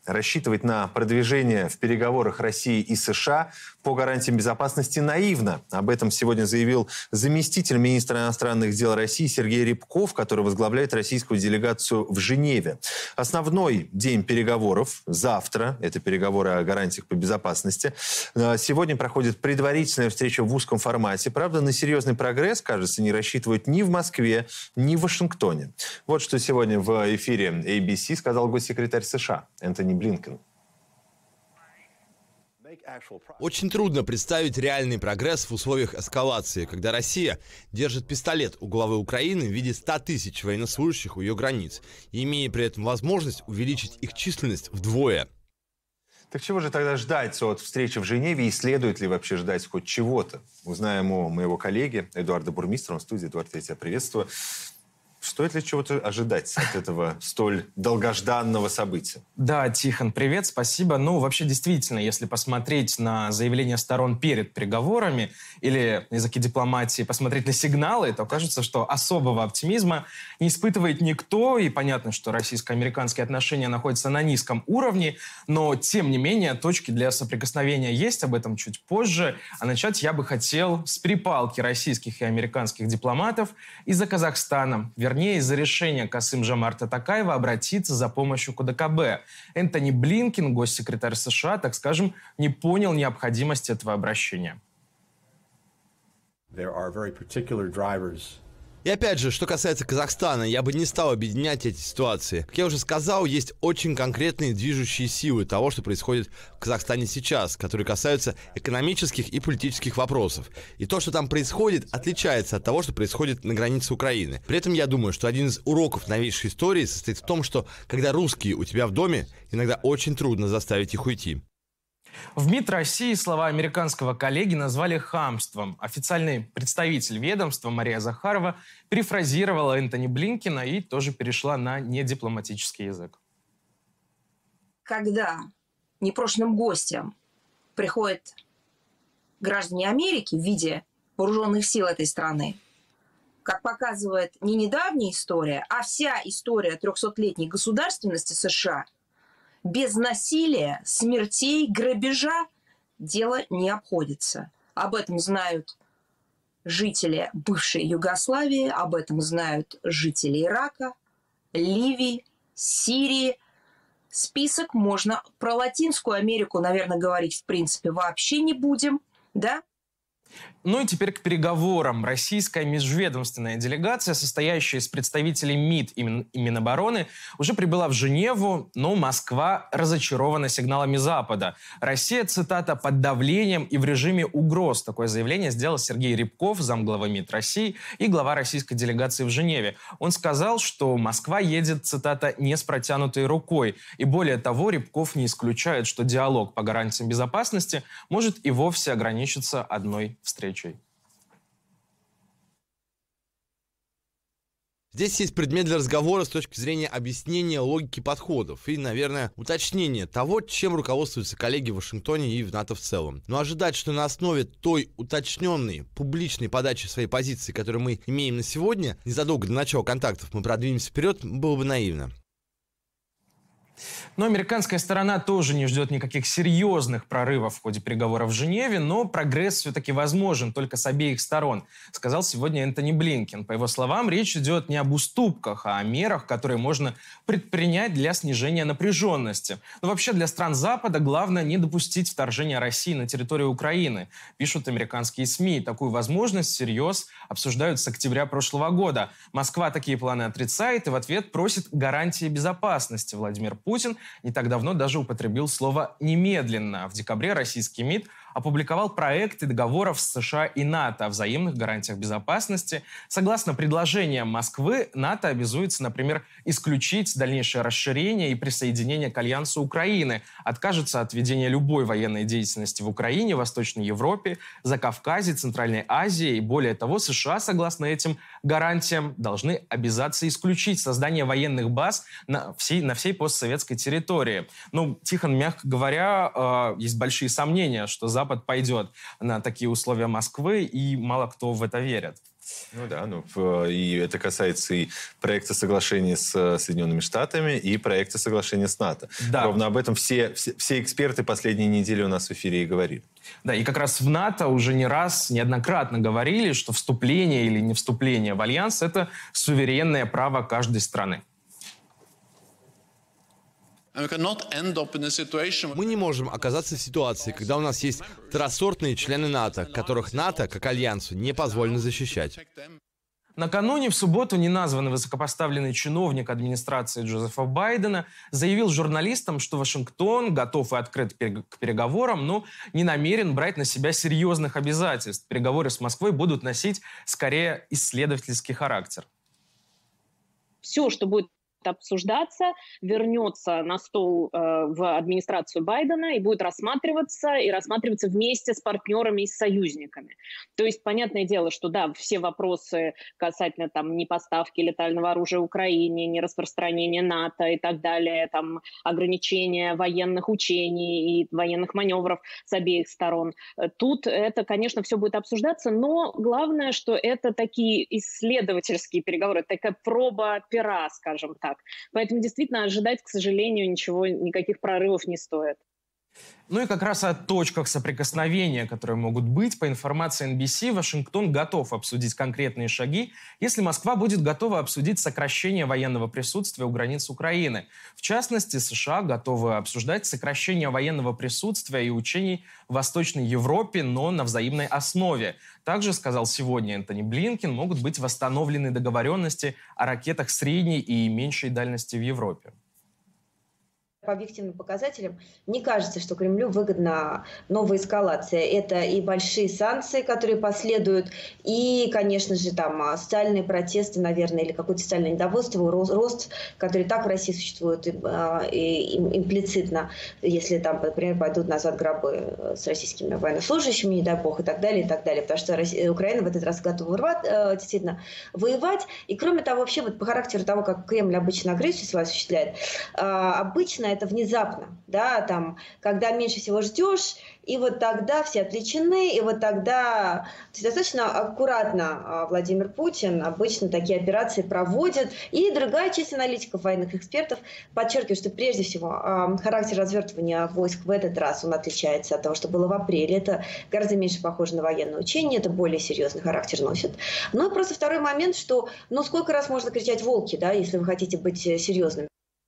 Рассчитывать на продвижение в переговорах России и США по гарантиям безопасности наивно. Об этом сегодня заявил заместитель министра иностранных дел России Сергей Рябков, который возглавляет российскую делегацию в Женеве. Основной день переговоров завтра, это переговоры о гарантиях по безопасности. Сегодня проходит предварительная встреча в узком формате. Правда, на серьезный прогресс, кажется, не рассчитывают ни в Москве, ни в Вашингтоне. Вот что сегодня в эфире ABC сказал госсекретарь США Энтони Блинкен. Очень трудно представить реальный прогресс в условиях эскалации, когда Россия держит пистолет у главы Украины в виде 100 тысяч военнослужащих у ее границ, имея при этом возможность увеличить их численность вдвое. Так чего же тогда ждать от встречи в Женеве и следует ли вообще ждать хоть чего-то? Узнаем у моего коллеги Эдуарда Бурмистрова в студии. Эдуард, я тебя приветствую. Стоит ли чего-то ожидать от этого столь долгожданного события? Да, Тихон, привет, спасибо. Ну, вообще, действительно, если посмотреть на заявления сторон перед переговорами или на языке дипломатии посмотреть на сигналы, то кажется, что особого оптимизма не испытывает никто. И понятно, что российско-американские отношения находятся на низком уровне, но, тем не менее, точки для соприкосновения есть, об этом чуть позже. А начать я бы хотел с перепалки российских и американских дипломатов из-за Казахстана. Вернее, из-за решения Касым-Жомарта Токаева обратиться за помощью к ОДКБ. Энтони Блинкен, госсекретарь США, так скажем, не понял необходимости этого обращения. И опять же, что касается Казахстана, я бы не стал объединять эти ситуации. Как я уже сказал, есть очень конкретные движущие силы того, что происходит в Казахстане сейчас, которые касаются экономических и политических вопросов. И то, что там происходит, отличается от того, что происходит на границе Украины. При этом я думаю, что один из уроков новейшей истории состоит в том, что когда русские у тебя в доме, иногда очень трудно заставить их уйти. В МИД России слова американского коллеги назвали хамством. Официальный представитель ведомства Мария Захарова перефразировала Энтони Блинкена и тоже перешла на недипломатический язык. Когда непрошенным гостям приходят граждане Америки в виде вооруженных сил этой страны, как показывает не недавняя история, а вся история 300-летней государственности США, без насилия, смертей, грабежа дело не обходится. Об этом знают жители бывшей Югославии, об этом знают жители Ирака, Ливии, Сирии. Список можно... Про Латинскую Америку, наверное, говорить в принципе вообще не будем, да? Ну и теперь к переговорам. Российская межведомственная делегация, состоящая из представителей МИД и Минобороны, уже прибыла в Женеву, но Москва разочарована сигналами Запада. Россия, цитата, «под давлением и в режиме угроз». Такое заявление сделал Сергей Рябков, замглавы МИД России и глава российской делегации в Женеве. Он сказал, что Москва едет, цитата, «не с протянутой рукой». И более того, Рябков не исключает, что диалог по гарантиям безопасности может и вовсе ограничиться одной встречей. Здесь есть предмет для разговора с точки зрения объяснения логики подходов и, наверное, уточнения того, чем руководствуются коллеги в Вашингтоне и в НАТО в целом. Но ожидать, что на основе той уточненной, публичной подачи своей позиции, которую мы имеем на сегодня, незадолго до начала контактов мы продвинемся вперед, было бы наивно. Но американская сторона тоже не ждет никаких серьезных прорывов в ходе переговоров в Женеве, но прогресс все-таки возможен только с обеих сторон, сказал сегодня Энтони Блинкен. По его словам, речь идет не об уступках, а о мерах, которые можно предпринять для снижения напряженности. Но вообще для стран Запада главное не допустить вторжения России на территорию Украины, пишут американские СМИ. Такую возможность всерьез обсуждают с октября прошлого года. Москва такие планы отрицает и в ответ просит гарантии безопасности. Владимир Путин не так давно даже употребил слово «немедленно». В декабре российский МИД опубликовал проекты договоров с США и НАТО о взаимных гарантиях безопасности. Согласно предложениям Москвы, НАТО обязуется, например, исключить дальнейшее расширение и присоединение к Альянсу Украины, откажется от ведения любой военной деятельности в Украине, Восточной Европе, Закавказье, Центральной Азии. И более того, США, согласно этим гарантиям, должны обязаться исключить создание военных баз на всей постсоветской территории. Ну, Тихон, мягко говоря, есть большие сомнения, что Запад пойдет на такие условия Москвы, и мало кто в это верит. Ну да, и это касается и проекта соглашения с Соединенными Штатами, и проекта соглашения с НАТО. Да. Ровно об этом все эксперты последние недели у нас в эфире и говорили. Да, и как раз в НАТО уже неоднократно говорили, что вступление или не вступление в альянс – это суверенное право каждой страны. Мы не можем оказаться в ситуации, когда у нас есть второсортные члены НАТО, которых НАТО, как альянсу, не позволено защищать. Накануне в субботу неназванный высокопоставленный чиновник администрации Джозефа Байдена заявил журналистам, что Вашингтон готов и открыт к переговорам, но не намерен брать на себя серьезных обязательств. Переговоры с Москвой будут носить скорее исследовательский характер. Все, что будет обсуждаться, вернется на стол в администрацию Байдена и будет рассматриваться вместе с партнерами и с союзниками. То есть, понятное дело, что да, все вопросы касательно там непоставки летального оружия Украине, нераспространения НАТО и так далее, там ограничения военных учений и военных маневров с обеих сторон. Тут это, конечно, все будет обсуждаться, но главное, что это такие исследовательские переговоры, такая проба пера, скажем так. Поэтому действительно ожидать, к сожалению, никаких прорывов не стоит. Ну и как раз о точках соприкосновения, которые могут быть. По информации NBC, Вашингтон готов обсудить конкретные шаги, если Москва будет готова обсудить сокращение военного присутствия у границ Украины. В частности, США готовы обсуждать сокращение военного присутствия и учений в Восточной Европе, но на взаимной основе. Также, сказал сегодня Энтони Блинкен, могут быть восстановлены договоренности о ракетах средней и меньшей дальности в Европе. По объективным показателям, не кажется, что Кремлю выгодна новая эскалация. Это и большие санкции, которые последуют, и, конечно же, там социальные протесты, наверное, или какое-то социальное недовольство, рост, который так в России существует имплицитно, если там, например, пойдут назад гробы с российскими военнослужащими, не дай бог, и так далее, потому что Украина в этот раз готова действительно воевать. И, кроме того, вообще вот по характеру того, как Кремль обычно агрессию свою осуществляет, обычно это внезапно, да, там, когда меньше всего ждешь, и вот тогда все отвлечены, и вот тогда достаточно аккуратно Владимир Путин обычно такие операции проводит. И другая часть аналитиков, военных экспертов подчеркивает, что прежде всего характер развертывания войск в этот раз он отличается от того, что было в апреле. Это гораздо меньше похоже на военное учение, это более серьезный характер носит. Ну и просто второй момент, что сколько раз можно кричать «волки», да, если вы хотите быть серьезными.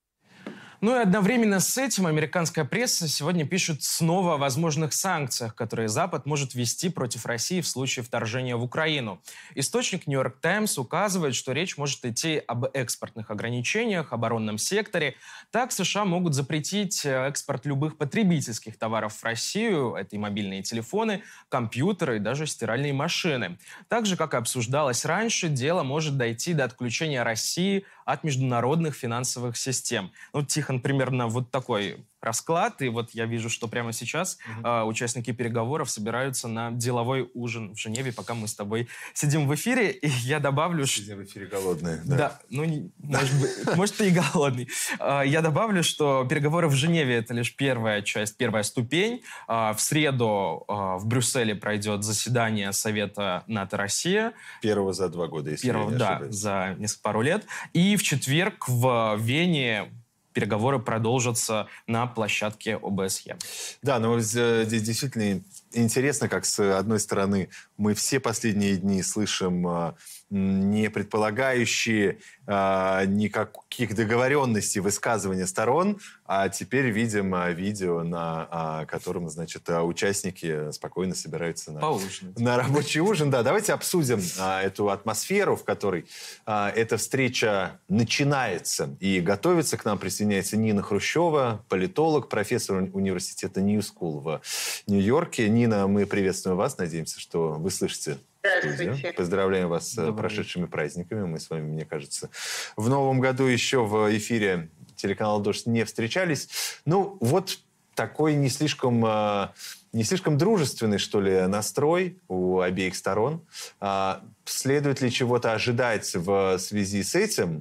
Ну и одновременно с этим американская пресса сегодня пишет снова о возможных санкциях, которые Запад может ввести против России в случае вторжения в Украину. Источник New York Times указывает, что речь может идти об экспортных ограничениях, оборонном секторе. Так США могут запретить экспорт любых потребительских товаров в Россию. Это и мобильные телефоны, компьютеры и даже стиральные машины. Так же, как и обсуждалось раньше, дело может дойти до отключения России от международных финансовых систем. Ну, Тихон, примерно вот такой расклад. И вот я вижу, что прямо сейчас участники переговоров собираются на деловой ужин в Женеве, пока мы с тобой сидим в эфире. И я добавлю... Сидим в эфире голодные. Да, может, ты и голодный. Я добавлю, что переговоры в Женеве — это лишь первая часть, первая ступень. В среду в Брюсселе пройдет заседание Совета НАТО-Россия. Первого за 2 года, если я не ошибаюсь. Да, за пару лет. И в четверг в Вене переговоры продолжатся на площадке ОБСЕ. Да, но здесь действительно интересно, как с одной стороны мы все последние дни слышим не предполагающие никаких договоренностей высказывания сторон, а теперь видим видео, на котором, значит, участники спокойно собираются на рабочий ужин. Да, давайте обсудим эту атмосферу, в которой эта встреча начинается. И готовится к нам, присоединяется Нина Хрущева, политолог, профессор университета New School в Нью-Йорке. Нина, мы приветствуем вас. Надеемся, что вы слышите. Поздравляем вас с прошедшими праздниками. Мы с вами, мне кажется, в новом году еще в эфире телеканала «Дождь» не встречались. Ну, вот такой не слишком дружественный, что ли, настрой у обеих сторон. Следует ли чего-то ожидать в связи с этим?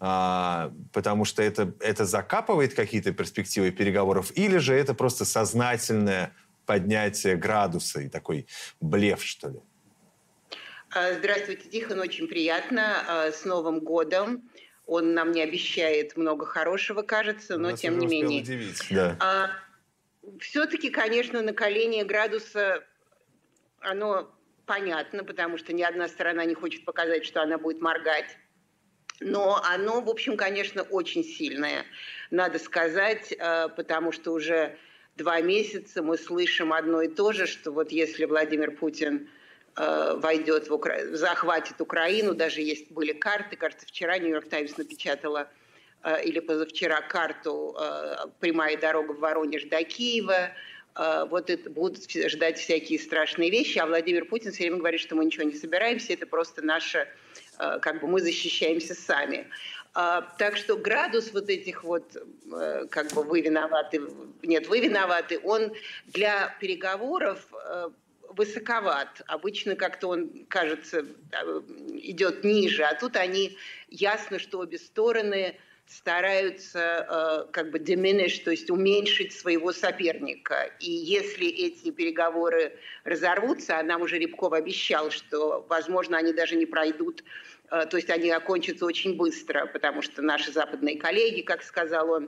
Потому что это закапывает какие-то перспективы переговоров? Или же это просто сознательное поднятие градуса и такой блеф, что ли? Здравствуйте, Тихон, очень приятно. С Новым годом. Он нам не обещает много хорошего, кажется, но тем не менее. Удивить, да. Все-таки, конечно, накаление градуса, оно понятно, потому что ни одна сторона не хочет показать, что она будет моргать. Но оно, в общем, конечно, очень сильное, надо сказать, потому что уже 2 месяца мы слышим одно и то же, что вот если Владимир Путин войдет захватит Украину, даже были карты, кажется, вчера Нью-Йорк Таймс напечатала, или позавчера, карту «Прямая дорога в Воронеж до Киева», вот это будут ждать всякие страшные вещи, а Владимир Путин все время говорит, что мы ничего не собираемся, это просто наше, как бы мы защищаемся сами. Так что градус вот этих вот, как бы вы виноваты, нет, вы виноваты, он для переговоров высоковат. Обычно как-то он, кажется, идет ниже, а тут они ясно, что обе стороны стараются как бы diminish, то есть уменьшить своего соперника. И если эти переговоры разорвутся, а нам уже Рябков обещал, что, возможно, они даже не пройдут, то есть они окончатся очень быстро, потому что наши западные коллеги, как сказал он,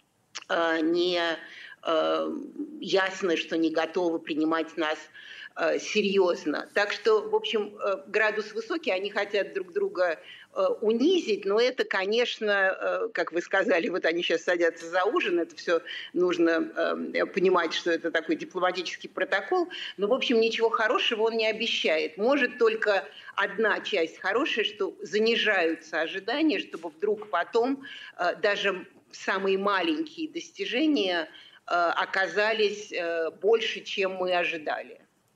не ясно, что не готовы принимать нас серьезно. Так что, в общем, градус высокий, они хотят друг друга унизить, но это, конечно, как вы сказали, вот они сейчас садятся за ужин, это все нужно понимать, что это такой дипломатический протокол, но, в общем, ничего хорошего он не обещает. Может только одна часть хорошая, что занижаются ожидания, чтобы вдруг потом даже самые маленькие достижения оказались больше, чем мы ожидали.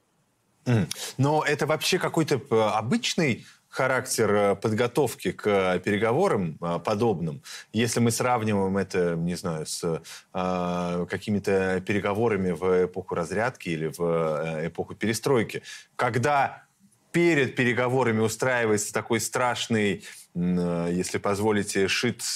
Но это вообще какой-то обычный характер подготовки к переговорам подобным, если мы сравниваем это, не знаю, с какими-то переговорами в эпоху разрядки или в эпоху перестройки, когда перед переговорами устраивается такой страшный, если позволите,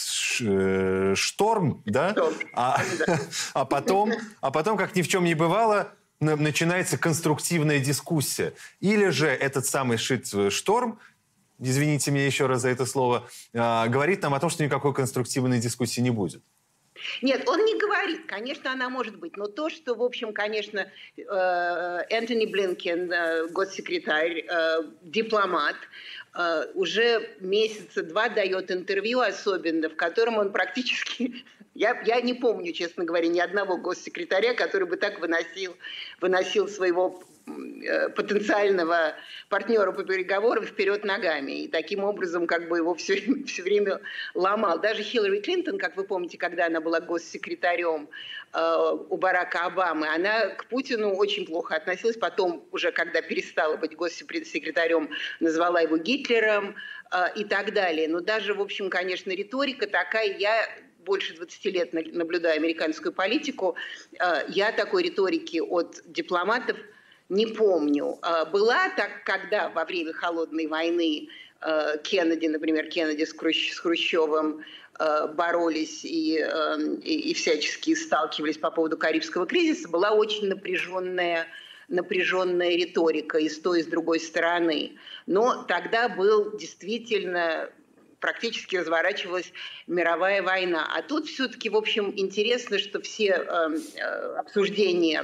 шторм, да? А потом, как ни в чем не бывало, начинается конструктивная дискуссия. Или же этот самый шторм, извините меня еще раз за это слово, говорит нам о том, что никакой конструктивной дискуссии не будет. Нет, он не говорит. Конечно, она может быть. Но то, что, в общем, конечно, Энтони Блинкен, госсекретарь, дипломат, уже месяца 2 дает интервью особенно, в котором он практически... Я не помню, честно говоря, ни одного госсекретаря, который бы так выносил своего потенциального партнера по переговорам вперед ногами. И таким образом как бы его все время ломал. Даже Хиллари Клинтон, как вы помните, когда она была госсекретарем у Барака Обамы, она к Путину очень плохо относилась. Потом, уже когда перестала быть госсекретарем, назвала его Гитлером и так далее. Но даже, в общем, конечно, риторика такая... Я больше 20 лет наблюдаю американскую политику. Я такой риторики от дипломатов не помню. Была так, когда во время Холодной войны Кеннеди, например, Кеннеди с Хрущевым боролись и всячески сталкивались по поводу Карибского кризиса, была очень напряженная риторика и с той, и с другой стороны. Но тогда был действительно... практически разворачивалась мировая война. А тут все-таки, в общем, интересно, что все обсуждения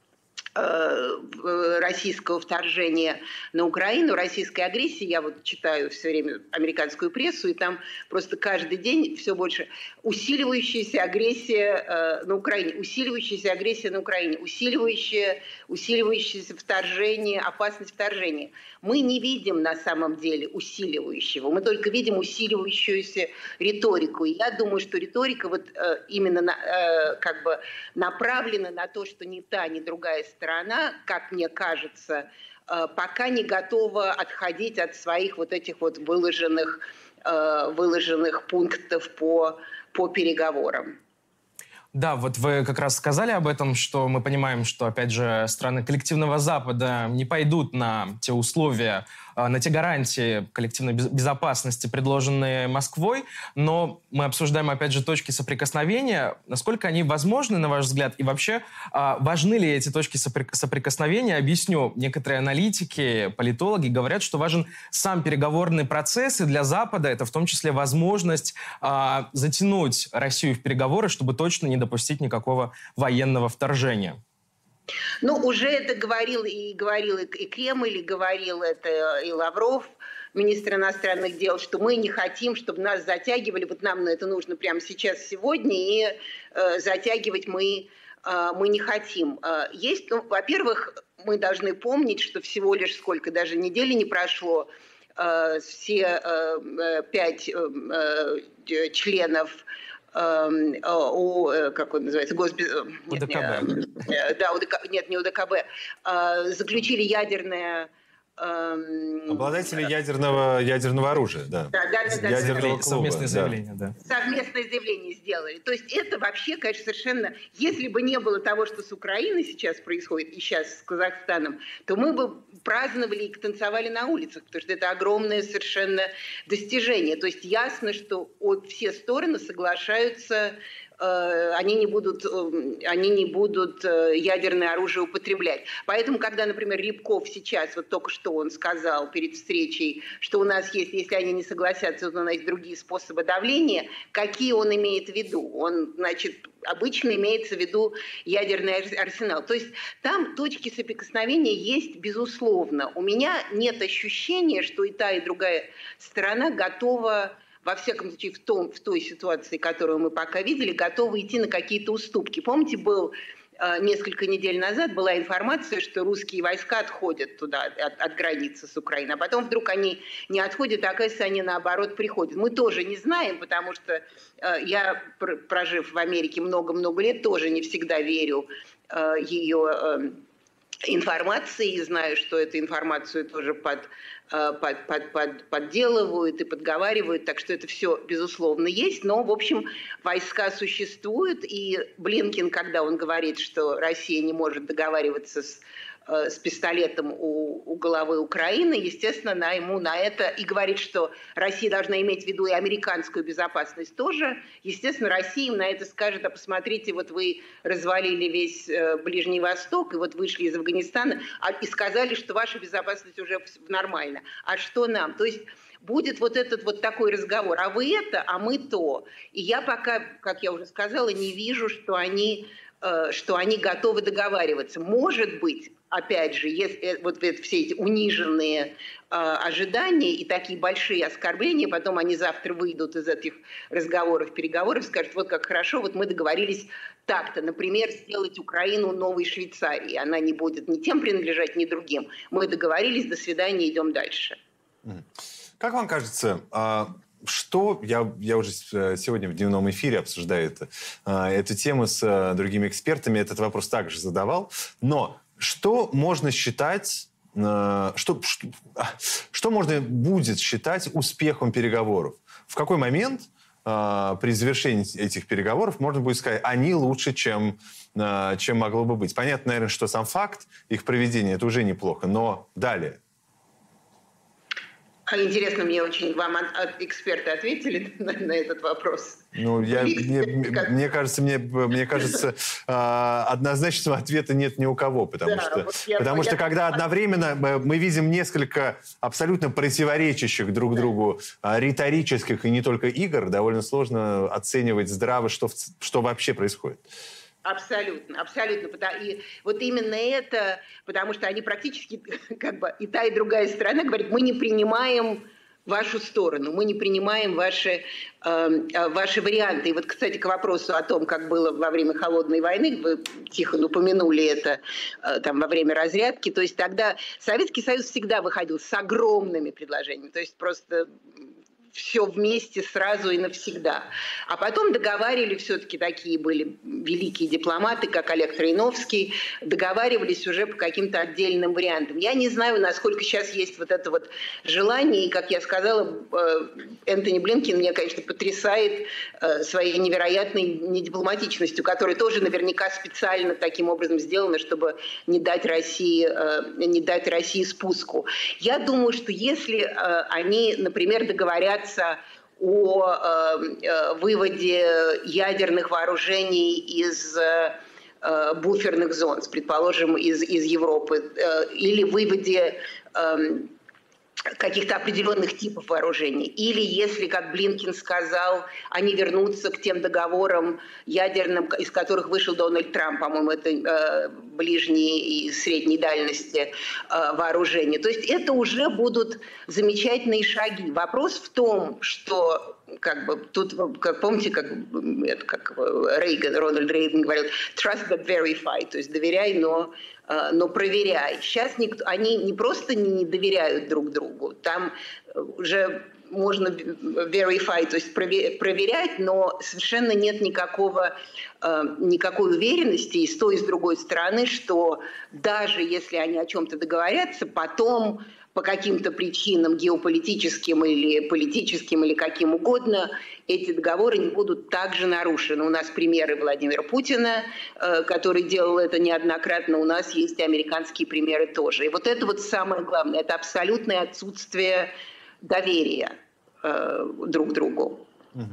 российского вторжения на Украину, российской агрессии, я вот читаю все время американскую прессу, и там просто каждый день все больше усиливающаяся агрессия на Украине, усиливающееся вторжение, опасность вторжения. Мы не видим на самом деле усиливающего, мы только видим усиливающуюся риторику. И я думаю, что риторика вот именно как бы направлена на то, что ни та, ни другая сторона, как мне кажется, пока не готова отходить от своих вот этих вот выложенных пунктов по переговорам. Да, вот вы как раз сказали об этом, что мы понимаем, что, опять же, страны коллективного Запада не пойдут на те условия, на те гарантии коллективной безопасности, предложенные Москвой, но мы обсуждаем, опять же, точки соприкосновения. Насколько они возможны, на ваш взгляд? И вообще, важны ли эти точки соприкосновения? Объясню. Некоторые аналитики, политологи говорят, что важен сам переговорный процесс, и для Запада это в том числе возможность затянуть Россию в переговоры, чтобы точно не допустить никакого военного вторжения. Ну, уже это говорил и Кремль, и говорил это и Лавров, министр иностранных дел, что мы не хотим, чтобы нас затягивали, вот нам это нужно прямо сейчас, сегодня, и затягивать мы не хотим. Есть, ну, во-первых, мы должны помнить, что всего лишь сколько, даже недели не прошло, все 5 членов как он называется, УДКБ. Не УДКБ, заключили ядерное... Обладатели ядерного оружия, да. Ядерного совместное заявление, да. Совместное заявление сделали. То есть это вообще, конечно, совершенно... Если бы не было того, что с Украиной сейчас происходит, и сейчас с Казахстаном, то мы бы праздновали и танцевали на улицах, потому что это огромное совершенно достижение. То есть ясно, что все стороны соглашаются, они не будут ядерное оружие употреблять. Поэтому, когда, например, Рябков сейчас, вот только что он сказал перед встречей, что у нас есть, если они не согласятся, то у нас есть другие способы давления, какие он имеет в виду? Он, значит, обычно имеется в виду ядерный арсенал. То есть там точки соприкосновения есть, безусловно. У меня нет ощущения, что и та, и другая сторона готова, во всяком случае, в той ситуации, которую мы пока видели, готовы идти на какие-то уступки. Помните, несколько недель назад была информация, что русские войска отходят туда, от границы с Украиной, а потом вдруг они не отходят, а оказывается, они наоборот приходят. Мы тоже не знаем, потому что я, прожив в Америке много-много лет, тоже не всегда верю ее информации, и знаю, что эту информацию тоже подделывают и подговаривают, так что это все, безусловно, есть, но, в общем, войска существуют, и Блинкен, когда он говорит, что Россия не может договариваться с пистолетом у головы Украины, естественно, ему на это и говорит, что Россия должна иметь в виду и американскую безопасность тоже. Естественно, Россия им на это скажет: а посмотрите, вот вы развалили весь Ближний Восток, и вот вышли из Афганистана, и сказали, что ваша безопасность уже нормальна. А что нам? То есть будет вот этот вот такой разговор. А вы это, а мы то. И я пока, как я уже сказала, не вижу, что они готовы договариваться. Может быть, опять же, если вот все эти униженные ожидания и такие большие оскорбления, потом они завтра выйдут из этих разговоров, переговоров, скажут: вот как хорошо, вот мы договорились так-то, например, сделать Украину новой Швейцарией. Она не будет ни тем принадлежать, ни другим. Мы договорились, до свидания, идем дальше. Как вам кажется, что, я уже сегодня в дневном эфире обсуждаю эту тему с другими экспертами, этот вопрос также задавал, но что можно считать, что можно будет считать успехом переговоров? В какой момент при завершении этих переговоров можно будет сказать, они лучше, чем могло бы быть? Понятно, наверное, что сам факт их проведения – это уже неплохо, но далее. Интересно, мне очень, вам эксперты ответили на этот вопрос? Ну, мне кажется, однозначного ответа нет ни у кого, потому что когда одновременно мы видим несколько абсолютно противоречащих друг другу риторических и не только игр, довольно сложно оценивать здраво, что вообще происходит. Абсолютно, абсолютно. И вот именно это, потому что они практически, как бы, и та, и другая сторона говорят: мы не принимаем вашу сторону, мы не принимаем ваши варианты. И вот, кстати, к вопросу о том, как было во время Холодной войны, вы, Тихон, упомянули это там во время разрядки, то есть тогда Советский Союз всегда выходил с огромными предложениями, то есть просто все вместе сразу и навсегда. А потом договаривали, все-таки такие были великие дипломаты, как Олег Троиновский, договаривались уже по каким-то отдельным вариантам. Я не знаю, насколько сейчас есть вот это вот желание, и, как я сказала, Энтони Блинкен меня, конечно, потрясает своей невероятной недипломатичностью, которая тоже наверняка специально таким образом сделана, чтобы не дать России спуску. Я думаю, что если они, например, договорятся о выводе ядерных вооружений из буферных зон, предположим, из Европы, или выводе каких-то определенных типов вооружений. Или если, как Блинкен сказал, они вернутся к тем договорам ядерным, из которых вышел Дональд Трамп, по-моему, это ближней и средней дальности вооружения. То есть это уже будут замечательные шаги. Вопрос в том, что тут, как помните, как Рональд Рейган говорил, trust but verify, то есть доверяй, но проверяй. Сейчас они не просто не доверяют друг другу, там уже можно verify, то есть проверять, но совершенно нет никакой уверенности и с той, и с другой стороны, что даже если они о чем-то договорятся, потом по каким-то причинам геополитическим или политическим или каким угодно, эти договоры не будут также нарушены. У нас примеры Владимира Путина, который делал это неоднократно, у нас есть и американские примеры тоже. И вот это вот самое главное, это абсолютное отсутствие доверия друг к другу.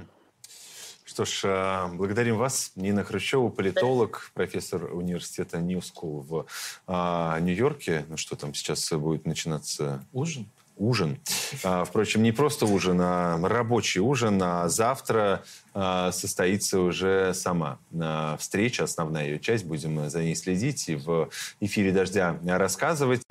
Что ж, благодарим вас. Нина Хрущева, политолог, профессор университета New School в Нью-Йорке. Ну что там сейчас будет начинаться? Ужин. Впрочем, не просто ужин, а рабочий ужин. А завтра состоится уже сама встреча, основная ее часть. Будем за ней следить и в эфире «Дождя» рассказывать.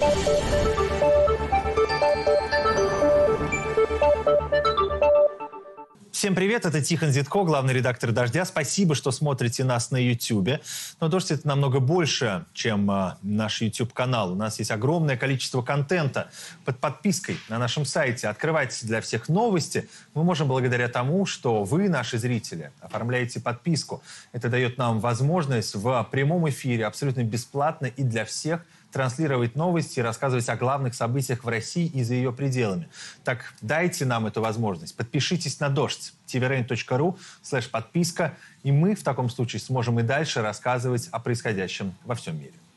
Всем привет, это Тихон Зитко, главный редактор «Дождя». Спасибо, что смотрите нас на YouTube. Но «Дождь» — это намного больше, чем наш YouTube-канал. У нас есть огромное количество контента под подпиской на нашем сайте. Открывать для всех новости мы можем благодаря тому, что вы, наши зрители, оформляете подписку. Это дает нам возможность в прямом эфире абсолютно бесплатно и для всех транслировать новости и рассказывать о главных событиях в России и за ее пределами. Так дайте нам эту возможность. Подпишитесь на «Дождь» tvrain.ru/подписка, и мы в таком случае сможем и дальше рассказывать о происходящем во всем мире.